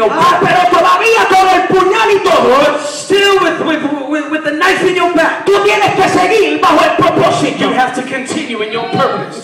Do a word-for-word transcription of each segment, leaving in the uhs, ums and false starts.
your Ah, back. pero todavía con el puñal y todo, But still with, with, with, with the knife in your back, tú tienes que seguir bajo el propósito. you have to continue in your purpose.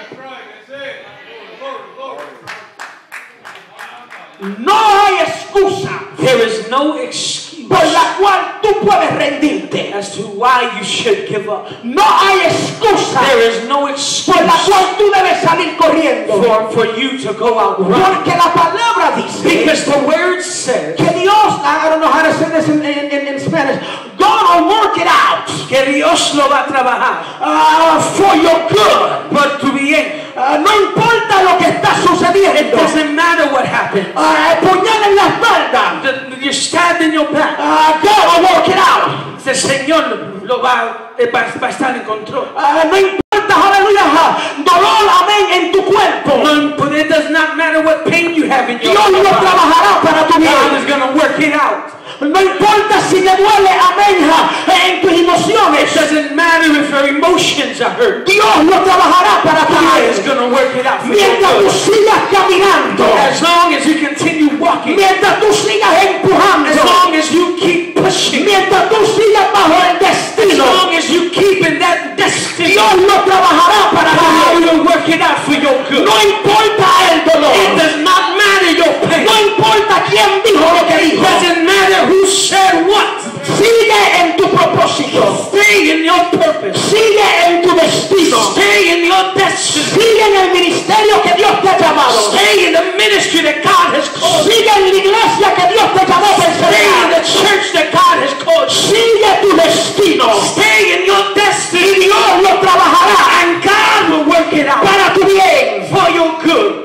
No hay excusa There is no excuse por la cual tú puedes rendirte. as to why you should give up. No hay excusa There is no por la excuse cual tú debes salir corriendo. for, for you to go out running. Porque la palabra dice Because the word says que Dios, I don't know how to say this in, in, in, in Spanish, God will work it out que Dios lo va a trabajar uh, for your good. por tu bien. Uh, no importa lo que está It sucediendo. doesn't matter what happens. Uh, puñal en la espalda. The- You're stabbed in your back. Uh, God will work it out. El Señor lo va, eh, va, va a estar en control. Uh, no importa, aleluya, dolor, amén, en tu cuerpo. No, but it does not matter what pain you have in your Dios lo body. trabajará para tu God bien. is going to work it out. No importa si te duele, amén, en tus It emociones. doesn't matter if your emotions are hurt. Dios lo trabajará para tu God is bien. going to work it out for your Mientras tú good. sigas caminando, As long as you continue walking, mientras tú sigas as empujando, long as you keep pushing, mientras tú sigas bajo el as destino, long as you keep in that destiny, Dios lo trabajará para tu God bien. will work it out for your good. No importa el It dolor, does not matter your pain. no importa quién dijo lo que It dijo, doesn't matter who said what. sigue en tu propósito, Stay in your purpose. sigue en tu destino, Stay in your destiny. sigue en el ministerio que Dios te ha llamado, Stay in the ministry that God has called you. sigue en la iglesia que Dios te llamó para Stay in the enseñar, church that God has called you. sigue tu destino Stay in your y destiny. Dios lo trabajará And God will work it out para tu bien. for your good.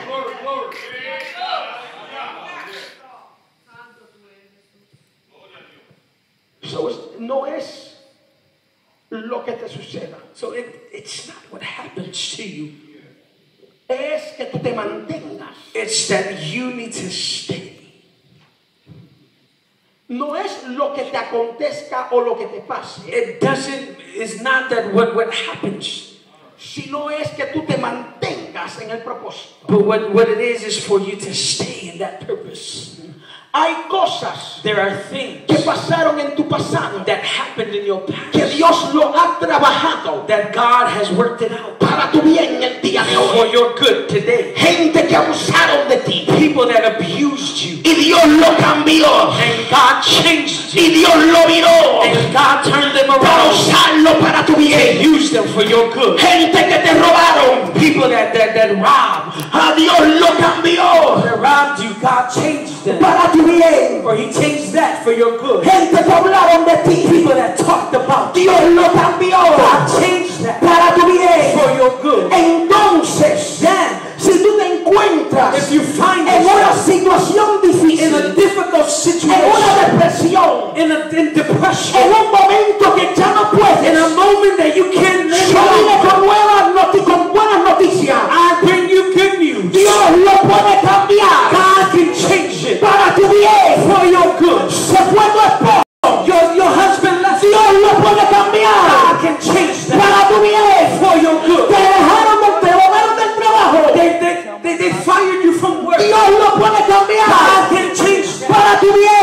So, es- no es lo que te suceda, So it, it's not what happens to you. es que tú te mantengas. It's that you need to stay. No es lo que te acontezca o lo que te pase, It doesn't, it's not that what, what happens. sino es que tú te mantengas en el propósito. But what, what it is is for you to stay in that purpose. Hay cosas There are things que pasaron en tu pasado that happened in your past que Dios lo ha trabajado that God has worked it out para tu bien el día de for hoy. your good today. Gente que abusaron de ti People that abused you y Dios lo cambió and God changed you y Dios lo viró and God turned them para around usarlo para tu and bien. used them for your good. Gente que te robaron, People that, that, that robbed, a Dios lo cambió that robbed you, God changed them. para tu bien. Or He changed that for your good. Gente que hablaron de ti, People that talked about you, Dios lo cambió God changed that para tu bien. for your good. Entonces, Then, si tú te encuentras if you find en una yourself situación in a difícil, difficult en una situation, depresión, in a in depression, en un momento que ya no in puedes, a moment that you can't live yo vine anymore, con nuevas noti- con buenas noticias. I bring you good news. Dios lo puede cambiar God can change it para tu bien. for your good. Se fue tu esposo, Your, your husband left you. Dios lo puede cambiar God can change that para tu bien. for your good. Te dejaron, de- te botaron del trabajo, They, they, they, they fired you from work. Dios lo puede cambiar God can change that para tu bien.